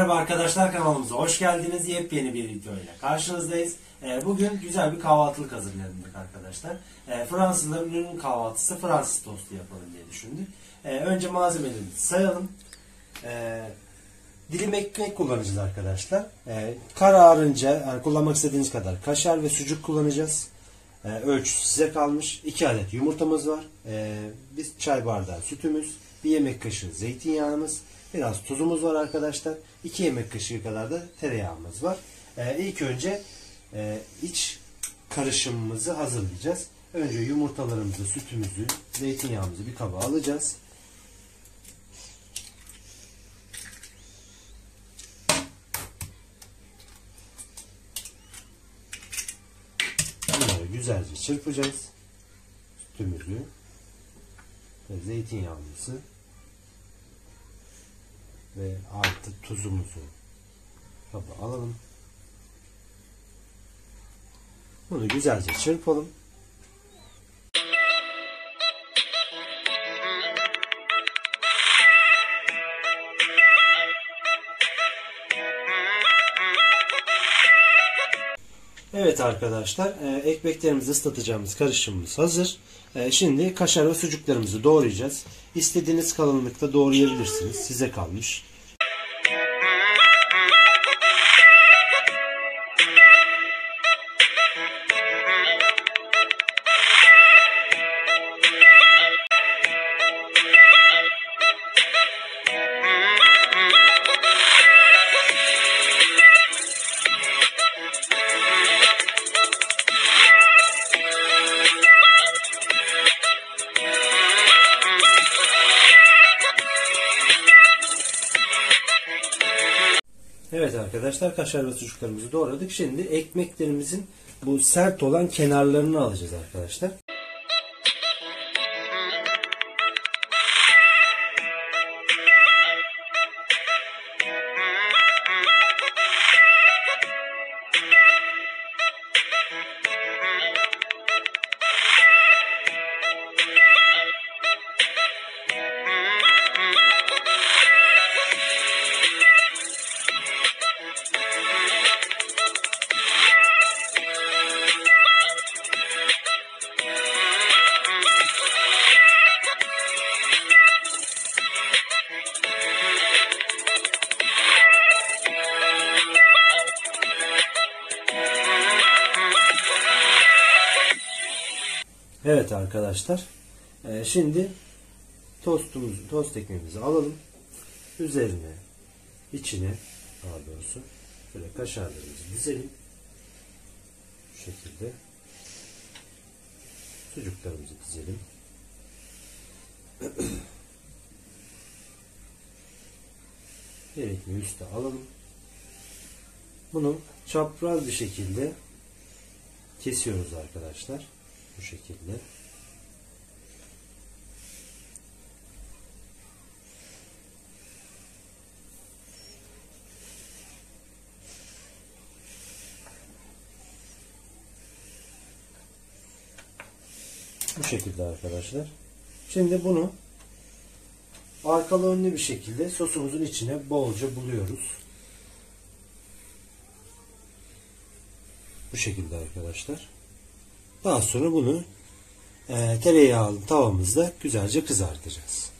Merhaba arkadaşlar, kanalımıza hoş geldiniz. Yepyeni bir video ile karşınızdayız. Bugün güzel bir kahvaltılık hazırladık arkadaşlar. Fransızların ünlü kahvaltısı Fransız tostu yapalım diye düşündük. Önce malzemelerimizi sayalım. Dilim ekmek kullanacağız arkadaşlar. Kararınca yani kullanmak istediğiniz kadar kaşar ve sucuk kullanacağız. Ölçüsü size kalmış. 2 adet yumurtamız var. Bir çay bardağı sütümüz, 1 yemek kaşığı zeytinyağımız, biraz tuzumuz var arkadaşlar. 2 yemek kaşığı kadar da tereyağımız var. İlk önce iç karışımımızı hazırlayacağız. Önce yumurtalarımızı, sütümüzü, zeytinyağımızı bir kaba alacağız. Bunları güzelce çırpacağız. Sütümüzü ve zeytinyağımızı ve artı tuzumuzu kaba alalım. Bunu güzelce çırpalım. Evet arkadaşlar, ekmeklerimizi ıslatacağımız karışımımız hazır. Şimdi kaşar ve sucuklarımızı doğrayacağız. İstediğiniz kalınlıkta doğrayabilirsiniz. Size kalmış. Evet arkadaşlar, kaşar ve sucuklarımızı doğradık. Şimdi ekmeklerimizin bu sert olan kenarlarını alacağız arkadaşlar. Evet arkadaşlar, şimdi tost ekmeğimizi alalım. Üzerine, içine daha doğrusu böyle kaşarlarımızı dizelim. Bu şekilde sucuklarımızı dizelim. Bir ekmeği üste alalım. Bunu çapraz bir şekilde kesiyoruz arkadaşlar. Bu şekilde. Bu şekilde arkadaşlar. Şimdi bunu arkalı önlü bir şekilde sosumuzun içine bolca buluyoruz. Bu şekilde arkadaşlar. Daha sonra bunu tereyağlı tavamızda güzelce kızartacağız.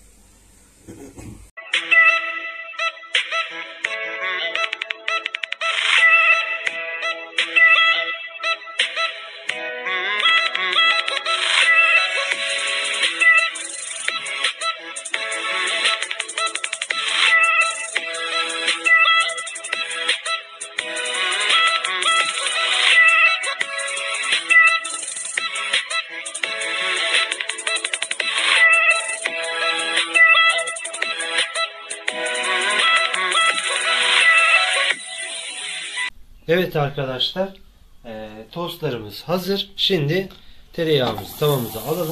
Evet arkadaşlar, tostlarımız hazır. Şimdi tereyağımızı tavamıza alalım.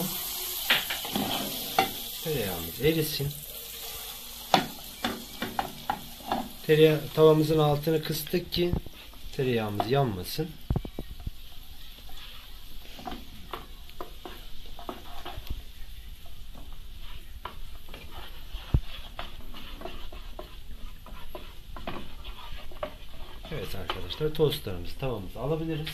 Tereyağımız erisin. Tavamızın altını kıstık ki tereyağımız yanmasın. Evet arkadaşlar, tostlarımızı tavamıza alabiliriz.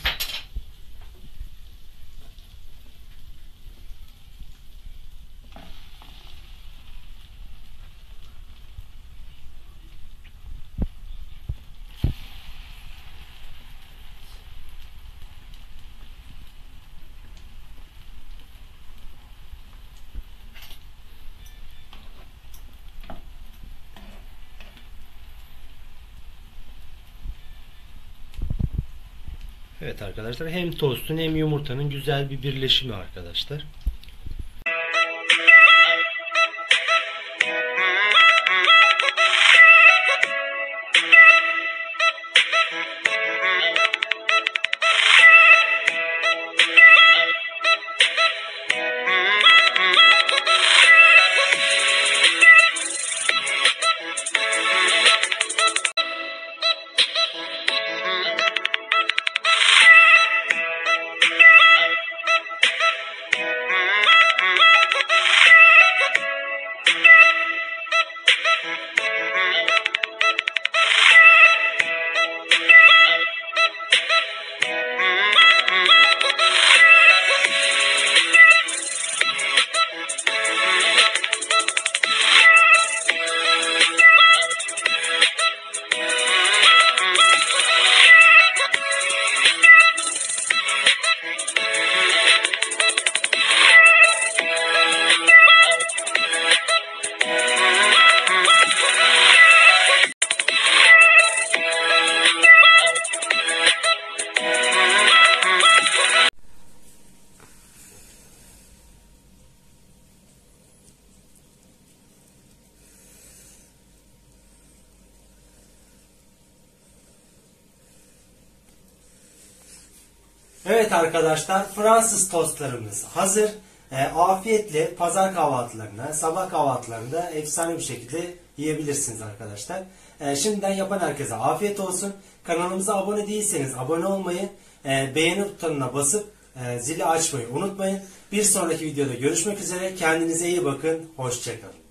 Evet arkadaşlar, hem tostun hem yumurtanın güzel bir birleşimi arkadaşlar. Evet arkadaşlar, Fransız tostlarımız hazır. Afiyetle pazar kahvaltılarına, sabah kahvaltılarında efsane bir şekilde yiyebilirsiniz arkadaşlar. Şimdiden yapan herkese afiyet olsun. Kanalımıza abone değilseniz abone olmayı, beğeni butonuna basıp zili açmayı unutmayın. Bir sonraki videoda görüşmek üzere. Kendinize iyi bakın. Hoşça kalın.